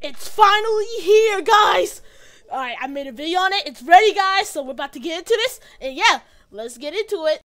It's finally here, guys! Alright, I made a video on it. It's ready, guys, so we're about to get into this. And yeah, let's get into it.